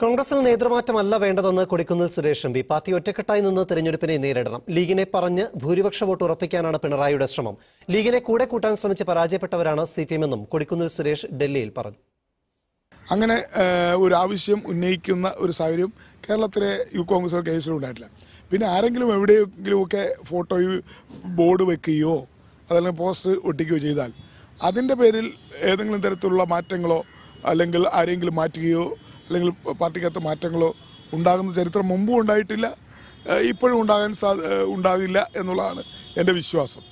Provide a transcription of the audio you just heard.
കോൺഗ്രസിൽ നേതൃമാറ്റമല്ല വേണ്ടതെന്ന് Kodikunnil Suresh M P. Party ഒറ്റക്കെട്ടായി നിന്ന് തെരഞ്ഞെടുപ്പിനെ നേരിടണം. ലീഗിനെ പറഞ്ഞ് ഭൂരിപക്ഷ വോട്ട് ഉറപ്പിക്കാനാണ് പിണറായിയുടെ ശ്രമം. ലീഗിനെ കൂടെ കൂട്ടാൻ ശ്രമിച്ച് പരാജയപ്പെട്ടവരാണ് CPM എന്നും കൊടിക്കുന്നിൽ സുരേഷ് ഡൽഹിയിൽ പറഞ്ഞു. അങ്ങനെ ഒരു ആവശ്യം ഉന്നയിക്കുന്ന ഒരു സാഹചര്യം കേരളത്തിലെ യൂത്ത് കോൺഗ്രസ് കേസിലുണ്ടായിട്ടില്ല. പിന്നെ ആരെങ്കിലും എവിടെയെങ്കിലുമൊക്കെ ഫോട്ടോയിൽ ബോർഡ് വെക്കുകയോ അതല്ലെങ്കിൽ പോസ്റ്റർ ഒട്ടിക്കുകയോ ചെയ്താൽ അതിൻ്റെ പേരിൽ ഏതെങ്കിലും തരത്തിലുള്ള മാറ്റങ്ങളോ അല്ലെങ്കിൽ ആരെങ്കിലും മാറ്റുകയോ അല്ലെങ്കിൽ പാർട്ടിക്കകത്ത് മാറ്റങ്ങളോ ഉണ്ടാകുന്ന ചരിത്രം മുമ്പും ഉണ്ടായിട്ടില്ല, ഇപ്പോഴും ഉണ്ടാകില്ല എന്നുള്ളതാണ് എൻ്റെ വിശ്വാസം.